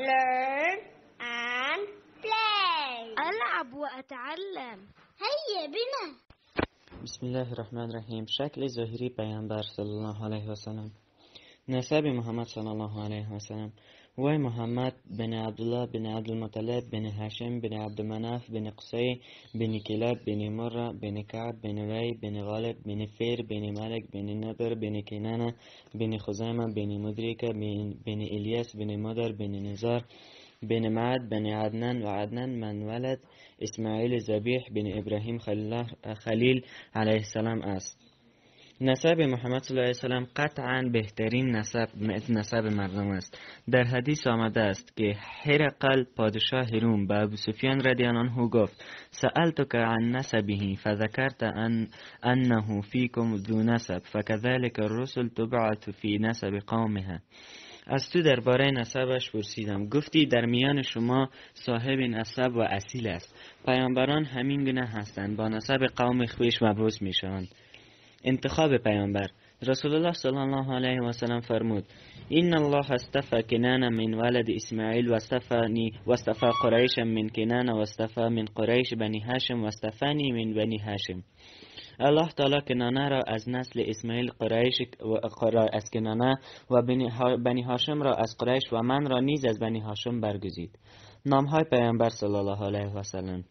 learn and play. ألعب وأتعلم. هيا بنا. بسم الله الرحمن الرحیم. شکل ظاهری پیامبر صلی الله علیه و سلم. نسب محمد صلی الله علیه و سلم. وی محمد بن عبدالله بن عبدالمطلب بن هاشم بن عبدالمناف بن قصی بن کلاب بن مرة بن کعب بن وی بن غالب بن فیر بن ملک بن نضر بن کنانه بن خزیمه بن مدرکه بن الیاس بن مدر بن نزار بن معد بن عدنان و عدنان من ولد اسماعیل ذبیح بن ابراهیم خلیل علیه السلام است. نسب محمد صلی الله علیه وسلم قطعا بهترین نسب مردم است. در حدیث آمده است که هرقل پادشاه روم به ابو سفیان رضی الله عنه گفت: سألتك عن نسبه فذكرت انه فيكم ذو نسب فكذلك الرسل تبعث في نسب قومها. از تو درباره نسبش پرسیدم، گفتی در میان شما صاحب نسب و اصیل است. پیامبران همین گونه هستند، با نسب قوم خویش مبعوث میشوند. انتخاب پیامبر. رسول الله صلی الله علیه و سلم فرمود: ان الله اصطفى کنانه من ولد اسماعیل و اصطفى قریش من کنانه و اصطفى من قریش بنی هاشم و اصطفانی من بنی هاشم. الله تعالی کنانه را از نسل اسماعیل قریش از کنانه و بنی هاشم را از قریش و من را نیز از بنی هاشم برگزید. نامهای پیامبر صلی الله علیه و سلم.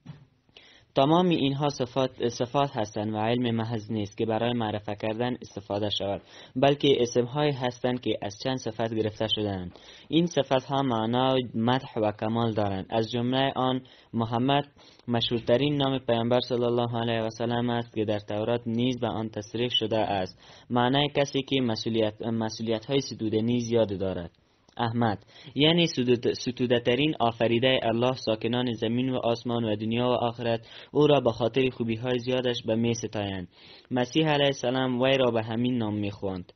تمام اینها صفات هستند و علم محض نیست که برای معرفت کردن استفاده شود، بلکه اسمهایی هستند که از چند صفت گرفته شده‌اند. این صفتها معنای مدح و کمال دارند. از جمله آن محمد مشهورترین نام پیامبر صلی الله علیه و سلم است که در تورات نیز به آن تصریح شده است. معنای کسی که مسئولیت‌های ستودنی زیاد دارد. احمد یعنی ستوده‌ترین آفریده الله، ساکنان زمین و آسمان و دنیا و آخرت او را به خاطر خوبی‌های زیادش به می ستایند. مسیح علیه السلام وی را به همین نام می‌خواند.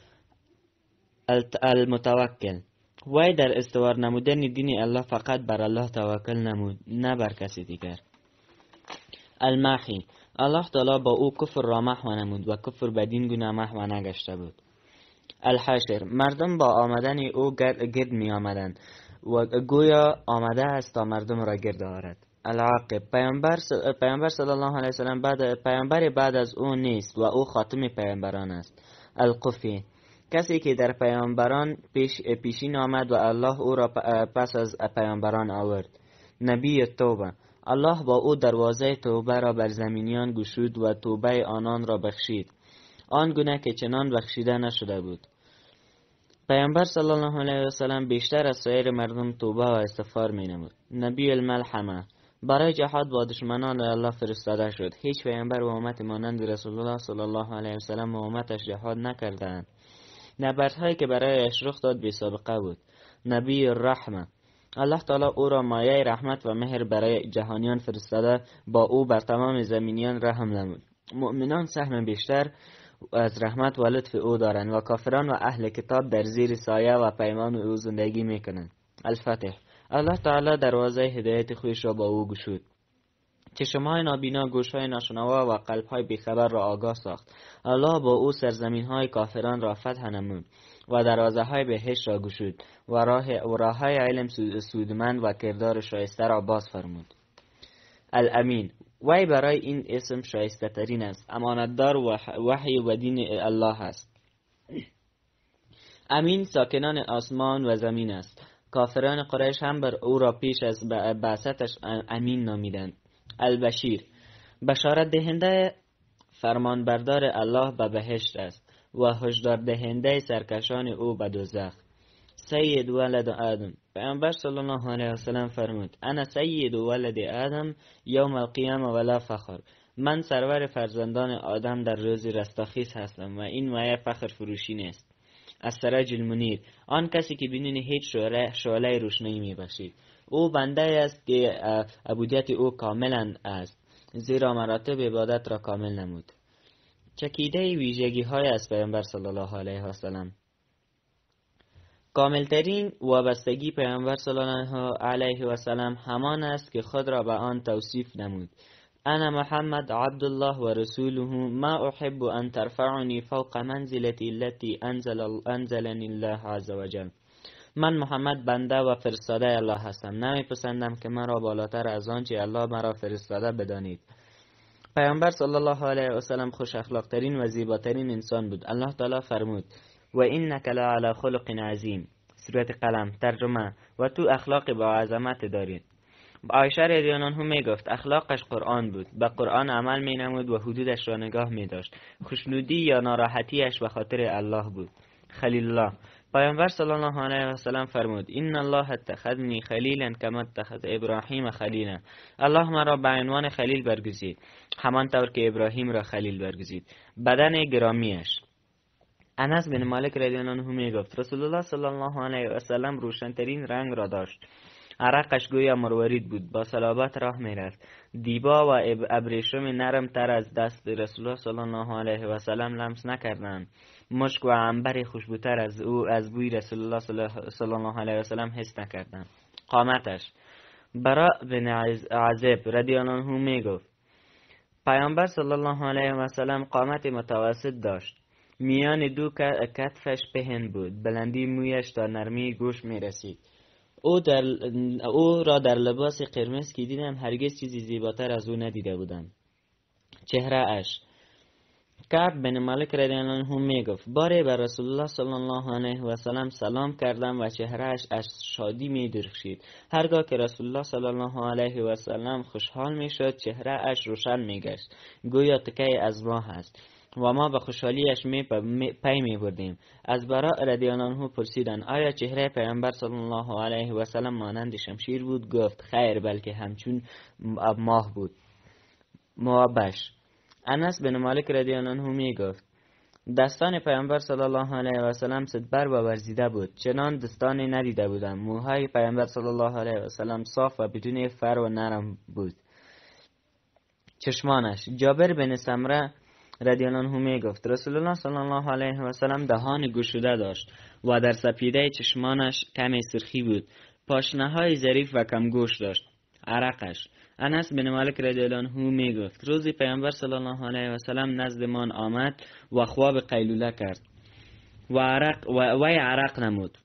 المتوکل وی در استوار نمودن دین الله فقط بر الله توکل نمود، نه بر کسی دیگر. المحی الله تعالی با او کفر را محو نمود و کفر بدین گونه محو نگشته بود. الحشر مردم با آمدن او گرد می آمدند و گویا آمده است تا مردم را گرد آورد. العاقب پیامبر صلی الله علیه و سلم پیامبر بعد از او نیست و او خاتم پیامبران است. القفی کسی که در پیامبران پیشین آمد و الله او را پس از پیامبران آورد. نبی توبه الله با او دروازه توبه را بر زمینیان گشود و توبه آنان را بخشید، آن گونه که چنان بخشیده نشده بود. پیامبر صلی الله علیه و سلم بیشتر از سایر مردم توبه و استغفار می نمود. نبی الملحمه برای جهاد با دشمنان الله فرستاده شد. هیچ پیامبر و امت مانند رسول الله صلی الله علیه و سلم و امتش جهاد نکردند. نبردهایی که برایش رخ داد بی سابقه بود. نبی الرحمه الله تعالی او را مایه رحمت و مهر برای جهانیان فرستاده، با او بر تمام زمینیان رحم نمود. مؤمنان سهم بیشتر از رحمت و لطف او دارند و کافران و اهل کتاب در زیر سایه و پیمان او زندگی میکنند. الفتح الله تعالی دروازه هدایت خویش را با او گشود. چشمهای نابینا، گوشهای ناشنوا و قلبهای بیخبر را آگاه ساخت. الله با او سرزمینهای کافران را فتح نمود و دروازه‌های بهشت را گشود و راههای علم سودمند و کردار شایسته را باز فرمود. الامین وی برای این اسم شایسته ترین است. امانتدار و وحی و دین الله است. امین ساکنان آسمان و زمین است. کافران قریش هم بر او را پیش از بعثتش امین نامیدند. البشیر بشارت دهنده فرمانبردار الله به بهشت است و هشدار دهنده سرکشان او به دوزخ. سید ولد آدم پیامبر صلی الله علیه و سلم فرمود: انا سید ولد آدم یوم القیامه ولا فخر. من سرور فرزندان آدم در روز رستاخیز هستم و این مایه فخر فروشی نیست. السراج المنیر آن کسی که بدون هیچ شعله روشنی میبخشید. او بنده است که عبودیت او کاملا است، زیرا مراتب عبادت را کامل نمود. چکیده ویژگی های از پیامبر صلی الله علیه و سلم. کاملترین وابستگی پیامبر صلی الله علیه و سلم همان است که خود را به آن توصیف نمود: انا محمد عبد الله و رسوله ما احب ان ترفعنی فوق منزلتی التي انزلنی الله عز وجل. من محمد بنده و فرستاده الله هستم، نمیپسندم که مرا بالاتر از آنچه الله مرا فرستاده بدانید. پیامبر صلی الله علیه و سلم خوش اخلاق ترین و زیباترین انسان بود. الله تعالی فرمود و انک لعلی خلق عظیم، سوره قلم. ترجمه: و تو اخلاق با عظمت دارید. عایشه رضی الله عنها می گفت اخلاقش قرآن بود، به قرآن عمل می نمود و حدودش را نگاه می داشت. خوشنودی یا ناراحتیش به خاطر الله بود. خلیل الله. پیامبر صلی الله علیه و سلم فرمود ان الله اتخذنی خلیلا کما اتخذ ابراهیم خلیلا. الله مرا به عنوان خلیل برگزید همانطور که ابراهیم را خلیل برگزید. بدن گرامیش. انس بن مالک رضی الله عنه می گفت رسول الله صلی الله علیه و سلم روشن‌ترین رنگ را داشت. عرقش گویا مروارید بود، با صلابت راه می رفت. دیبا و ابریشم نرم تر از دست رسول الله صلی الله علیه و سلم لمس نکردند. مشک و عنبر خوشبوتر از او از بوی رسول الله صلی الله علیه و سلم حس نکردند. قامتش. براء بن عازب رضی الله عنه می گفت پیامبر صلی الله علیه و سلم قامت متوسط داشت. میان دو کتفش پهن بود، بلندی مویش تا نرمی گوش می رسید. او را در لباس قرمز که دیدم هرگز چیزی زیباتر از او ندیده بودم. چهره اش. کعب بن مالک رضی الله عنه می گفت باری بر رسول الله صلی الله علیه و سلم سلام کردم و چهره اش از شادی می درخشید. هرگاه که رسول الله صلی الله علیه و سلم خوشحال می شد چهره اش روشن می گشت، گویا تکه از ماه است و ما به خوشحالیش پی می بردیم. از براء رضی الله عنه پرسیدند آیا چهره پیامبر صلی الله علیه و سلم مانند شمشیر بود؟ گفت خیر، بلکه همچون ماه بود. موابش. انس بن مالک رضی الله عنه می گفت دستان پیامبر صلی الله علیه و سلم صدبر و ورزیده بود، چنان دستانی ندیده بودم. موهای پیامبر صلی الله علیه و سلم صاف و بدون فر و نرم بود. چشمانش. جابر بن سمره رضی الله عنه می گفت رسول الله صلی الله علیه و سلم دهان گشوده داشت و در سپیده چشمانش کمی سرخی بود. پاشنه‌های ظریف و کم گوش داشت. عرقش. انس بن مالک رضی الله عنه می گفت روزی پیامبر صلی الله علیه و سلم نزدمان آمد و خواب قیلوله کرد و عرق نمود.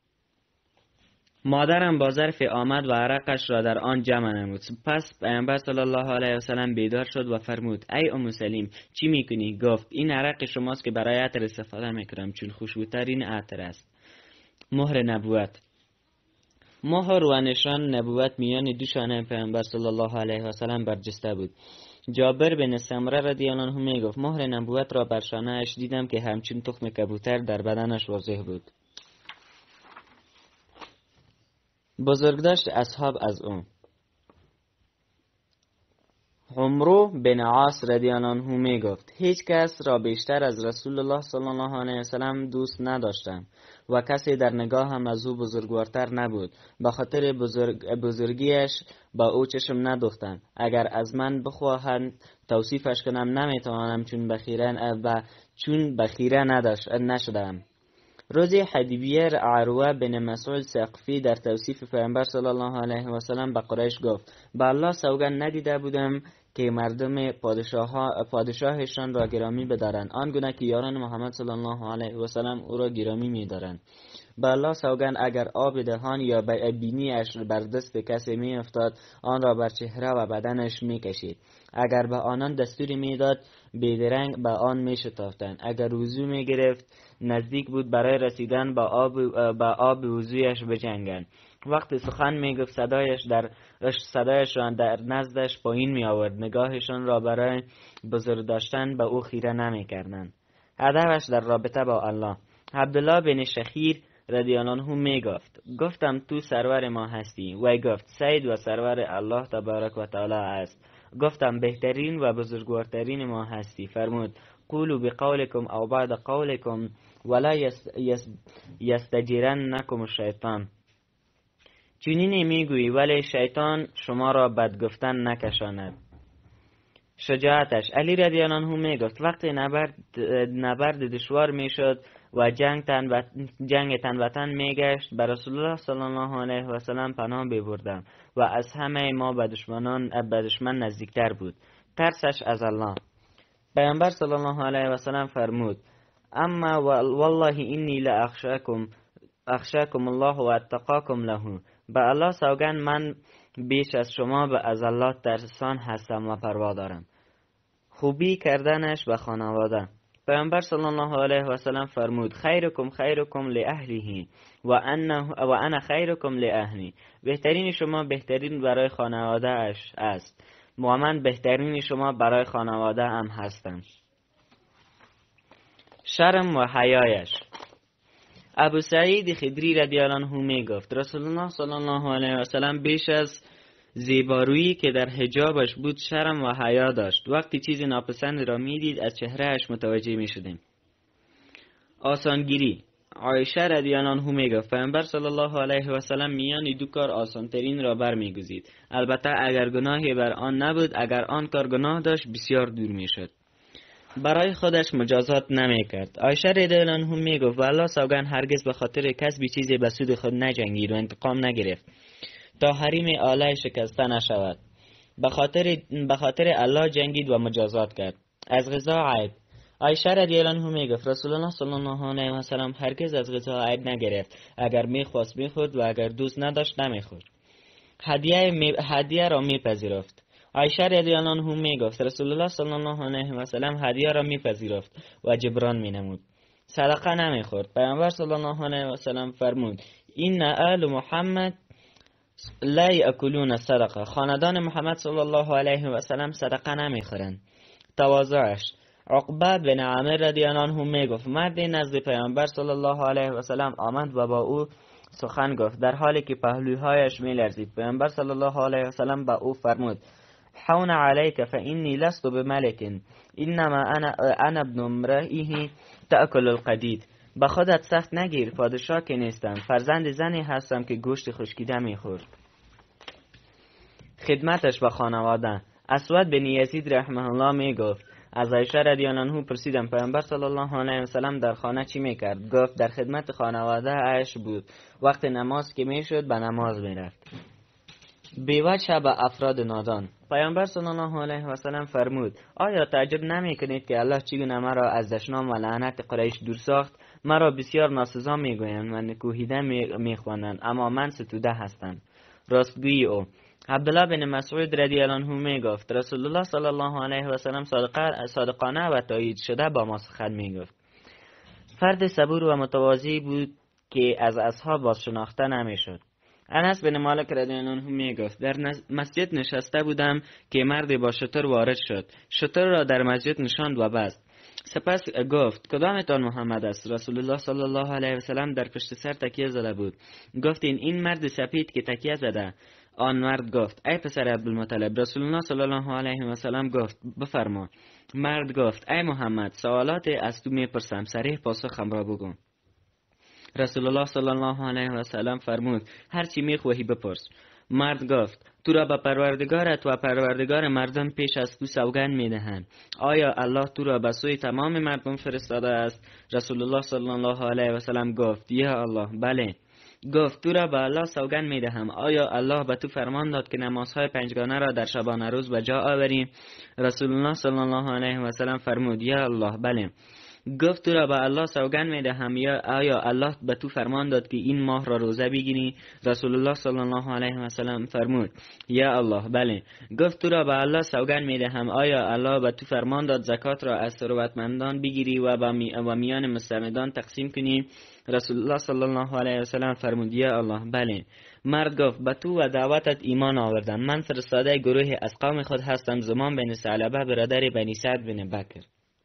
مادرم با ظرف آمد و عرقش را در آن جمع نمود. پس پیامبر صلی الله علیه و سلم بیدار شد و فرمود ای ام سلیم چی میکنی؟ گفت این عرق شماست که برای عطر استفاده میکنم چون خوشبوترین عطر است. مهر نبوت. مهر و نشان نبوت میان دو شانه پیامبر صلی الله علیه و سلم برجسته بود. جابر بن سمره رضی الله عنه می گفت مهر نبوت را بر شانه اش دیدم که همچون تخم کبوتر در بدنش واضح بود. بزرگداشت اصحاب از او. عمرو بن عاص رضی الله عنه می گفت هیچ کس را بیشتر از رسول الله صلی الله علیه و سلم دوست نداشتم و کسی در نگاهم از او بزرگوارتر نبود. به خاطر بزرگیش با او چشم ندوختم. اگر از من بخواهند توصیفش کنم نمیتوانم چون بخیره نشدم. روزی حدیبیه عروه بن مسعود ثقفی در توصیف پیامبر صلی الله علیه و سلم به قریش گفت به الله سوگند ندیده بودم که مردم پادشاهشان را گرامی بدارند آنگونه که یاران محمد صلی الله علیه و سلم او را گرامی می‌دارند. به الله سوگند اگر آب دهان یا بینیش بر دست کسی می افتاد آن را بر چهره و بدنش می کشید. اگر به آنان دستوری می داد بیدرنگ به آن می شتافتند. اگر وضو می گرفت نزدیک بود برای رسیدن به آب وضویش بجنگند. وقتی سخن می گفت صدایش را در نزدش پایین می آورد. نگاهشان را برای بزرگ داشتن به او خیره نمی کردند. هدفش در رابطه با الله. عبدالله بن شخیر رضی الله عنه می گفتم تو سرور ما هستی. وی گفت سید و سرور الله تبارک و تعالی است. گفتم بهترین و بزرگوارترین ما هستی. فرمود قولوا بقولکم او بعد قولکم ولا یستجیرنکم الشیطان. چنین میگویی ولی شیطان شما را بد گفتن نکشاند. شجاعتش. علی رضی الله عنه می گفت وقتی نبرد دشوار می شد و جنگ تن و تن می گشت به رسول الله صلی الله علیه و سلم پناه ببردم و از همه ما به دشمن نزدیکتر بود. ترسش از الله. پیامبر صلی الله علیه و سلم فرمود اما والله انی لاخشاکم اخشاکم الله و اتقاکم له. به الله سوگند من بیش از شما به از الله ترسان هستم و پروا دارم. خوبی کردنش به خانواده. پیامبر صلی الله علیه و سلم فرمود خیرکم خیرکم لاهله و انا خیرکم لاهلی. بهترین شما بهترین برای خانواده اش است و من بهترین شما برای خانواده ام هستم. شرم و حیایش. ابو سعید خدری رضی الله عنه می گفت رسول الله صلی الله علیه و سلم بیش از زیبارویی که در حجابش بود شرم و حیا داشت. وقتی چیزی ناپسند را میدید از چهرهش متوجه می شدیم. آسانگیری. عایشه رضی الله عنها می گفت پیامبر صلی الله علیه و سلم میان دو کار آسانترین را برمیگزید. البته اگر گناهی بر آن نبود، اگر آن کار گناه داشت بسیار دور میشد. برای خودش مجازات نمی کرد. عایشه رضی الله عنها می گفت والله سوگند هرگز به خاطر کسب چیزی به سود خود نجنگید و انتقام نگرفت تا حریم آله شکسته نشود. به خاطر الله جنگید و مجازات کرد. از غذا عیب. عایشه رضی الله عنها می گفت رسول الله صلی الله علیه و سلم هرگز از غذا عیب نگرفت. اگر میخواست میخورد و اگر دوست نداشت نمیخورد. هدیه را میپذیرفت. عایشه رضی الله عنها می گفت رسول الله صلی الله علیه و سلم هدیه را میپذیرفت و جبران مینمود. صدقه نمیخورد. پیامبر صلی الله علیه و سلم فرمود این آل محمد لا یاکلون صدقه. خاندان محمد صلی الله علیه و سلم صدقه نمیخورند. تواضعش. عقبه بن عامر رضی الله عنه می گفت مردی نزد پیامبر صلی الله علیه و سلم آمد و با او سخن گفت در حالی که پهلوهایش می لرزید. پیامبر صلی الله علیه و سلم با او فرمود حون علیک فانی لست بملک انما انا ابن امرئه تأکل القدید. به خودت سخت نگیر، پادشاه که نیستم، فرزند زنی هستم که گوشت خشکیده میخورد. خدمتش به خانواده. اسود بن یزید رحمه الله می گفت از عایشه رضی الله عنها پرسیدم پیامبر صلی الله علیه و سلم در خانه چی میکرد؟ گفت در خدمت خانواده اش بود. وقت نماز که میشد به نماز میرفت. بیوجه به افراد نادان. پیامبر صلی الله علیه و سلم فرمود آیا تعجب نمی کنید که الله چگونه مرا از دشنام و لعنت قریش دور ساخت؟ مرا بسیار ناسزا میگویند و نکوهیده میخوانند، اما من ستوده هستم. راستگویی او. عبدالله بن مسعود رضی الله عنه می گفت رسول الله صلی الله علیه و سلم صادقانه و تایید شده با ما سخن می گفت. فرد صبور و متواضع بود که از اصحاب باز شناخته نمی شد. انس بن مالک رضی الله عنه می گفت در مسجد نشسته بودم که مردی با شتر وارد شد. شتر را در مسجد نشاند و بست. سپس گفت کدامتان محمد است؟ رسول الله صلی الله علیه و سلم در پشت سر تکیه زده بود. گفتین این مرد سپید که تکیه زده. آن مرد گفت ای پسر عبدالمطلب. رسول الله صلی الله علیه و سلم گفت بفرما. مرد گفت ای محمد سوالات از تو میپرسم، صریح پاسخم را بگو. رسول الله صلی الله علیه و سلم فرمود هر چی میخواهی بپرس. مرد گفت تو را به پروردگارت و پروردگار مردم پیش از تو سوگند میدهند آیا الله تو را به سوی تمام مردم فرستاده است؟ رسول الله صلی الله علیه و سلم گفت یا الله بله. گفت تو را به الله سوگند میدهم آیا الله به تو فرمان داد که نمازهای پنجگانه را در شبانه روز به جا آوری؟ رسول الله صلی الله علیه و سلم فرمود یا الله بله. گفت تو را به الله سوگند میدهم آیا الله به تو فرمان داد که این ماه را روزه بگیری؟ رسول الله صلی الله علیه و سلم فرمود یا الله بله. گفت تو را به الله سوگند میدهم آیا الله به تو فرمان داد زکات را از ثروتمندان بگیری و میان مستمدان تقسیم کنی؟ رسول الله صلی الله علیه و سلم فرمود یا الله بله. مرد گفت به تو و دعوتت ایمان آوردم. من فرستاده گروهی از قوم خود هستم. زمان بن ثعلبه برادر بنی سعد بن بکر.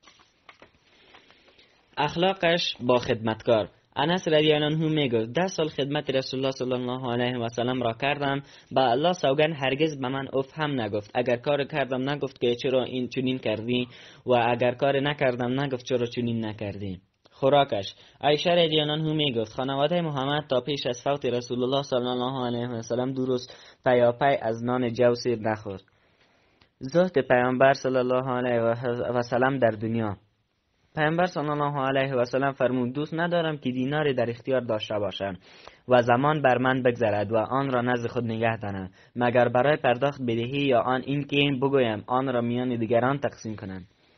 اخلاقش با خدمتکار. انس رضی الله عنه میگوید 10 سال خدمت رسول الله صلی الله علیه و سلم را کردم. با الله سوگند هرگز به من اف هم نگفت. اگر کار کردم نگفت که چرا این چنین کردی و اگر کار نکردم نگفت چرا چنین نکردی. خوراکش. عایشه رضی الله عنها میگفت خانواده محمد تا پیش از فوت رسول الله صلی الله علیه و سلم 2 روز پیاپی از نان جو سیر نخورد. زهد پیامبر صلی الله علیه و سلم در دنیا. پیامبر صلی الله علیه و سلم فرمود دوست ندارم که دیناری در اختیار داشته باشم و زمان بر من بگذرد و آن را نزد خود نگه دارم مگر برای پرداخت بدهی یا آن این که بگویم آن را میان دیگران تقسیم کنم.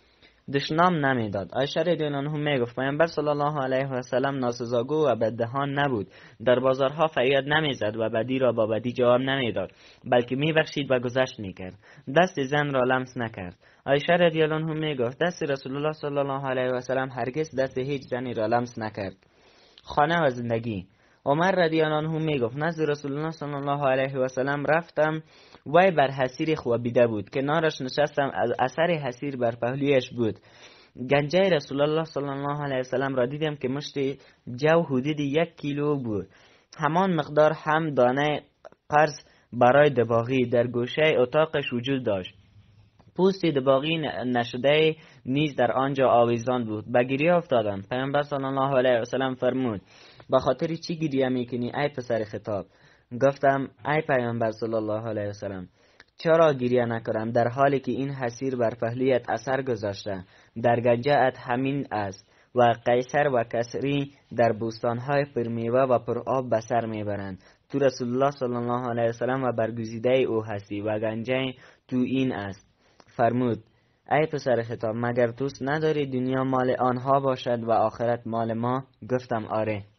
دشنام نمیداد. عایشه رضی الله عنها میگفت پیامبر صلی الله علیه و سلم ناسزاگو و بددهان نبود. در بازارها فریاد نمیزد و بدی را با بدی جواب نمیداد، بلکه میبخشید و گذشت میکرد. دست زن را لمس نکرد. عایشه رضی الله عنها میگفت دست رسول الله صلی الله علیه و سلم هرگز دست هیچ زنی را لمس نکرد. خانه و زندگی. عمر رضی الله عنه میگفت نزد رسول الله صلی الله علیه و سلم رفتم، وی بر حصیر خوابیده بود. کنارش نشستم، از اثر حصیر بر پهلویش بود. گنجه رسول الله صلی الله علیه و سلم را دیدم که مشت جو حدود 1 کیلو بود. همان مقدار هم دانه قرض برای دباغی در گوشه اتاقش وجود داشت. پوست دباغی نشده نیز در آنجا آویزان بود. به گریه افتادم. پیامبر صلی الله علیه و سلم فرمود به خاطر چی گریه میکنی ای پسر خطاب؟ گفتم ای پیامبر صلی الله علیه و سلم چرا گریه نکنم در حالی که این حصیر بر پهلویت اثر گذاشته؟ در گنجه ات همین است و قیصر و کسری در بوستانهای پرمیوه و پر آب به سر میبرند. تو رسول الله صلی الله علیه و سلم و برگزیده او هستی و گنجه تو این است. فرمود ای پسر خطاب مگر دوست نداری دنیا مال آنها باشد و آخرت مال ما؟ گفتم آره.